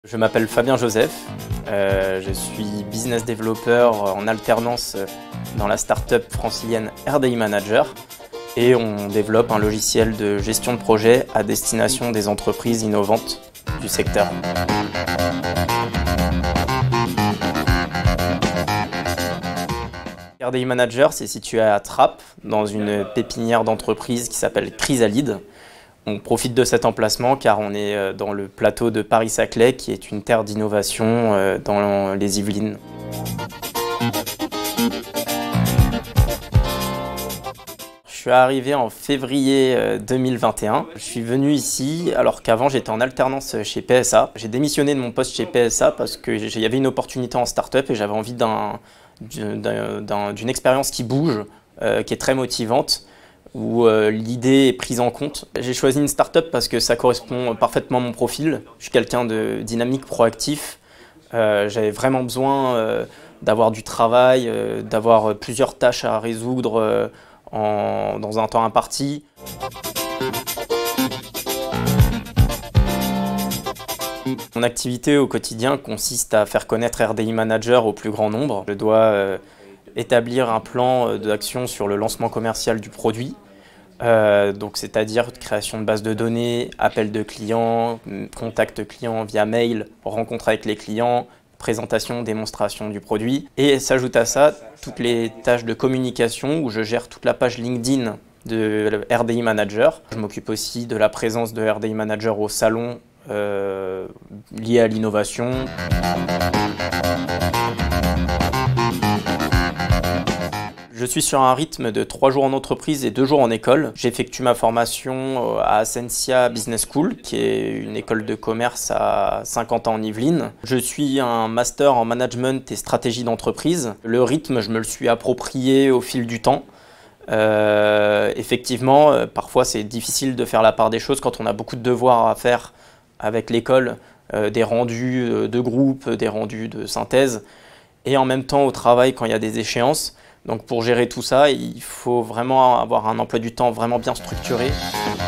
Je m'appelle Fabien Joseph, je suis business developer en alternance dans la start-up francilienne RDI Manager et on développe un logiciel de gestion de projet à destination des entreprises innovantes du secteur. RDI Manager, c'est situé à Trappes, dans une pépinière d'entreprise qui s'appelle Chrysalide. On profite de cet emplacement car on est dans le plateau de Paris-Saclay qui est une terre d'innovation dans les Yvelines. Je suis arrivé en février 2021. Je suis venu ici alors qu'avant j'étais en alternance chez PSA. J'ai démissionné de mon poste chez PSA parce qu'il y avait une opportunité en start-up et j'avais envie d'une expérience qui bouge, qui est très motivante, où l'idée est prise en compte. J'ai choisi une start-up parce que ça correspond parfaitement à mon profil. Je suis quelqu'un de dynamique, proactif. J'avais vraiment besoin d'avoir du travail, d'avoir plusieurs tâches à résoudre dans un temps imparti. Mon activité au quotidien consiste à faire connaître RDI Manager au plus grand nombre. Je dois établir un plan d'action sur le lancement commercial du produit, donc c'est-à-dire création de base de données, appel de clients, contact client via mail, rencontre avec les clients, présentation, démonstration du produit. Et s'ajoute à ça toutes les tâches de communication où je gère toute la page LinkedIn de RDI Manager. Je m'occupe aussi de la présence de RDI Manager au salon lié à l'innovation. Je suis sur un rythme de 3 jours en entreprise et 2 jours en école. J'effectue ma formation à Ascensia Business School, qui est une école de commerce à Saint-Quentin en Yvelines. Je suis un master en management et stratégie d'entreprise. Le rythme, je me le suis approprié au fil du temps. Effectivement, parfois c'est difficile de faire la part des choses quand on a beaucoup de devoirs à faire avec l'école, des rendus de groupe, des rendus de synthèse, et en même temps au travail quand il y a des échéances. Donc pour gérer tout ça, il faut vraiment avoir un emploi du temps vraiment bien structuré.